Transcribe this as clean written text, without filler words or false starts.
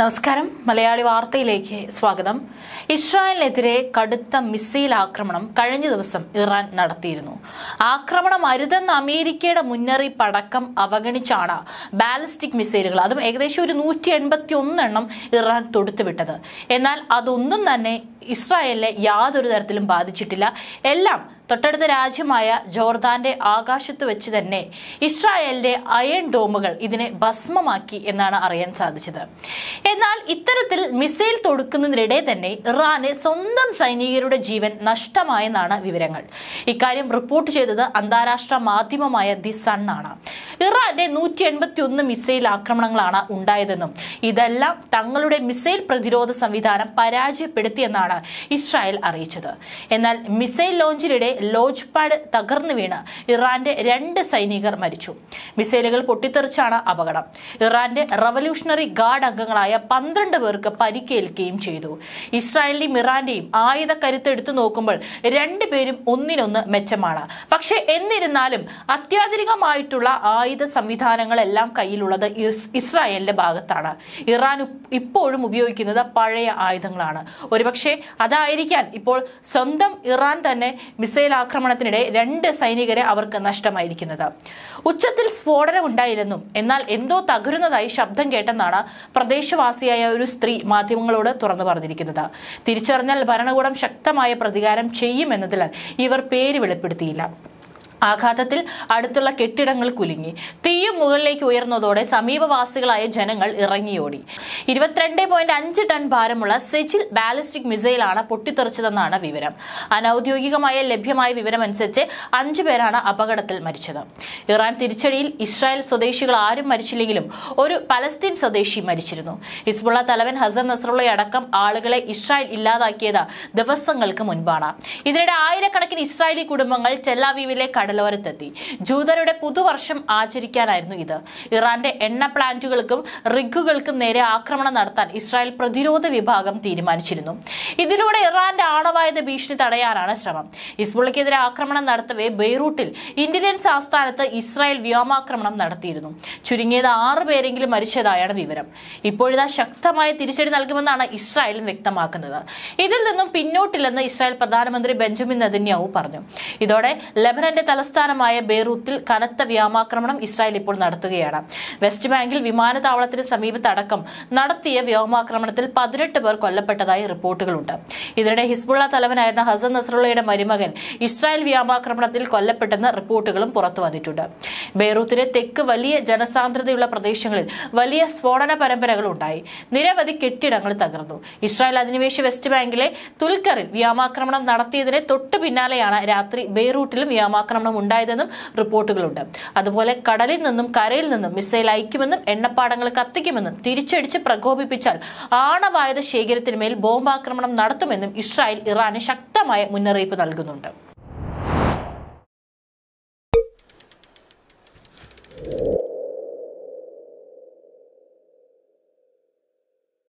നമസ്കാരം. മലയാളി വാർത്തയിലേക്ക് സ്വാഗതം. ഇസ്രായേലിനെതിരെ കടുത്ത മിസൈൽ ആക്രമണം കഴിഞ്ഞ ദിവസം ഇറാൻ നടത്തിയിരുന്നു. ആക്രമണം അരുതെന്ന അമേരിക്കയുടെ മുന്നറിയിപ്പ് അടക്കം അവഗണിച്ചാണ് ബാലിസ്റ്റിക് മിസൈലുകൾ, അതും ഏകദേശം ഒരു 181 എണ്ണം ഇറാൻ തൊടുത്തുവിട്ടത്. എന്നാൽ അതൊന്നും തന്നെ ഇസ്രായേലിനെ യാതൊരു തരത്തിലും ബാധിച്ചിട്ടില്ല. എല്ലാം തൊട്ടടുത്ത രാജ്യമായ ജോർദാന്റെ ആകാശത്ത് വെച്ച് തന്നെ ഇസ്രായേലിന്റെ അയൺ ഡോമുകൾ ഇതിനെ ഭസ്മമാക്കി എന്നാണ് അറിയാൻ സാധിച്ചത്. എന്നാൽ ഇത്തരത്തിൽ മിസൈൽ തൊടുക്കുന്നതിനിടെ തന്നെ ഇറാന് സ്വന്തം സൈനികരുടെ ജീവൻ നഷ്ടമായെന്നാണ് വിവരങ്ങൾ. ഇക്കാര്യം റിപ്പോർട്ട് ചെയ്തത് അന്താരാഷ്ട്ര മാധ്യമമായ ദി സൺ ആണ്. ഇറാന്റെ 181 മിസൈൽ ആക്രമണങ്ങളാണ് ഉണ്ടായതെന്നും ഇതെല്ലാം തങ്ങളുടെ മിസൈൽ പ്രതിരോധ സംവിധാനം പരാജയപ്പെടുത്തിയെന്നാണ് ഇസ്രായേൽ അറിയിച്ചത്. എന്നാൽ മിസൈൽ ലോഞ്ചിനിടെ ലോഞ്ച് പാഡ് തകർന്നു വീണ് ഇറാന്റെ 2 സൈനികർ മരിച്ചു. മിസൈലുകൾ പൊട്ടിത്തെറിച്ചാണ് അപകടം. ഇറാന്റെ റവല്യൂഷണറി ഗാർഡ് അംഗങ്ങളായ 12 പേർക്ക് പരിക്കേൽക്കുകയും ചെയ്തു. ഇസ്രായേലിന്റെയും ഇറാന്റെയും ആയുധ കരുത്ത് എടുത്തു നോക്കുമ്പോൾ 2 പേരും ഒന്നിനൊന്ന് മെച്ചമാണ്. പക്ഷെ എന്നിരുന്നാലും അത്യാധുനികമായിട്ടുള്ള ആയുധ സംവിധാനങ്ങളെല്ലാം കയ്യിലുള്ളത് ഇസ്രായേലിന്റെ ഭാഗത്താണ്. ഇറാൻ ഇപ്പോഴും ഉപയോഗിക്കുന്നത് പഴയ ആയുധങ്ങളാണ്. ഒരുപക്ഷെ അതായിരിക്കാൻ ഇപ്പോൾ സ്വന്തം ഇറാൻ തന്നെ മിസൈൽ ആക്രമണത്തിനിടെ 2 സൈനികരെ അവർക്ക് നഷ്ടമായിരിക്കുന്നത്. ഉച്ചത്തിൽ സ്ഫോടനം ഉണ്ടായില്ലെന്നും എന്നാൽ എന്തോ തകരുന്നതായി ശബ്ദം കേട്ടെന്നാണ് പ്രദേശവാസിയായ ഒരു സ്ത്രീ മാധ്യമങ്ങളോട് തുറന്നു പറഞ്ഞിരിക്കുന്നത്. തിരിച്ചറിഞ്ഞാൽ ഭരണകൂടം ശക്തമായ പ്രതികാരം ചെയ്യുമെന്നതിനാൽ ഇവർ പേര് വെളിപ്പെടുത്തിയില്ല. ആഘാതത്തിൽ അടുത്തുള്ള കെട്ടിടങ്ങൾ കുലുങ്ങി. തീയും മുകളിലേക്ക് ഉയർന്നതോടെ സമീപവാസികളായ ജനങ്ങൾ ഇറങ്ങിയോടി. 22.5 ടൺ ഭാരമുള്ള സെജിൽ ബാലിസ്റ്റിക് മിസൈലാണ് പൊട്ടിത്തെറിച്ചതെന്നാണ് വിവരം. അനൌദ്യോഗികമായ ലഭ്യമായ വിവരമനുസരിച്ച് 5 പേരാണ് അപകടത്തിൽ മരിച്ചത്. ഇറാൻ തിരിച്ചടിയിൽ ഇസ്രായേൽ സ്വദേശികൾ ആരും മരിച്ചില്ലെങ്കിലും ഒരു പലസ്തീൻ സ്വദേശി മരിച്ചിരുന്നു. ഹിസ്ബുള്ള തലവൻ ഹസൻ നസ്രള്ളയെ അടക്കം ആളുകളെ ഇസ്രായേൽ ഇല്ലാതാക്കിയത് ദിവസങ്ങൾക്ക് മുൻപാണ്. ഇതിനിടെ ആയിരക്കണക്കിന് ഇസ്രായേലി കുടുംബങ്ങൾ ടെൽ-അവീവിലെ കടലോരത്തെത്തി. ജൂതരുടെ പുതുവർഷം ആചരിക്കാനായിരുന്നു ഇത്. ഇറാന്റെ എണ്ണ പ്ലാന്റുകൾക്കും റിഗുകൾക്കും നേരെ ആക്രമണം നടത്താൻ ഇസ്രായേൽ പ്രതിരോധ വിഭാഗം തീരുമാനിച്ചിരുന്നു. ഇതിലൂടെ ഇറാന്റെ ആണവായുധ ഭീഷണി തടയാനാണ് ശ്രമം. ഹിസ്ബുള്ളക്കെതിരെ ആക്രമണം നടത്തവേ ബെയ്റൂട്ടിൽ ഇന്റലിജൻസ് ആസ്ഥാനത്ത് ഇസ്രായേൽ വ്യോമാക്രമണം നടത്തിയിരുന്നു. ചുരുങ്ങിയത് 6 പേരെങ്കിലും മരിച്ചതായാണ് വിവരം. ഇപ്പോഴിതാ ശക്തമായ തിരിച്ചടി നൽകുമെന്നാണ് ഇസ്രായേലും വ്യക്തമാക്കുന്നത്. ഇതിൽ നിന്നും പിന്നോട്ടില്ലെന്ന് ഇസ്രായേൽ പ്രധാനമന്ത്രി ബെഞ്ചമിൻ നെതന്യാഹു പറഞ്ഞു. ഇതോടെ ലെബനന്റെ തലസ്ഥാനമായ ബെയ്റൂത്തിൽ കനത്ത വ്യോമാക്രമണം ഇസ്രായേൽ ഇപ്പോൾ നടത്തുകയാണ്. വെസ്റ്റ് ബാങ്കിൽ വിമാനത്താവളത്തിന് സമീപത്തടക്കം നടത്തിയ വ്യോമാക്രമണത്തിൽ 18 പേർ കൊല്ലപ്പെട്ടതായി റിപ്പോർട്ടുകളുണ്ട്. ഇതിനിടെ ഹിസ്ബുള്ള തലവനായിരുന്ന ഹസൻ നസ്രള്ളയുടെ മരുമകൻ ഇസ്രായേൽ വ്യോമാക്രമണത്തിൽ കൊല്ലപ്പെട്ടെന്ന റിപ്പോർട്ടുകളും പുറത്തു വന്നിട്ടുണ്ട്. ബെയ്റൂത്തിലെ തെക്ക് വലിയ ജനസാന്ദ്രതയുള്ള പ്രദേശങ്ങളിൽ വലിയ സ്ഫോടന പരമ്പരകൾ ഉണ്ടായി. നിരവധി കെട്ടിടങ്ങൾ തകർന്നു. ഇസ്രായേൽ അധിനിവേശ വെസ്റ്റ് ബാങ്കിലെ തുൽക്കറിൽ വ്യോമാക്രമണം നടത്തിയതിന് തൊട്ടു പിന്നാലെയാണ് രാത്രി ബെയ്റൂട്ടിലും വ്യോമാക്രമണം ഉണ്ടായതെന്നും റിപ്പോർട്ടുകളുണ്ട്. അതുപോലെ കടലിൽ നിന്നും കരയിൽ നിന്നും മിസൈൽ അയക്കുമെന്നും എണ്ണപ്പാടങ്ങൾ കത്തിക്കുമെന്നും തിരിച്ചടിച്ച് പ്രകോപിപ്പിച്ചാൽ ആണവായുധ ശേഖരത്തിനുമേൽ ബോംബാക്രമണം നടത്തുമെന്നും ഇസ്രായേൽ ഇറാന് ശക്തമായ മുന്നറിയിപ്പ് നൽകുന്നുണ്ട്.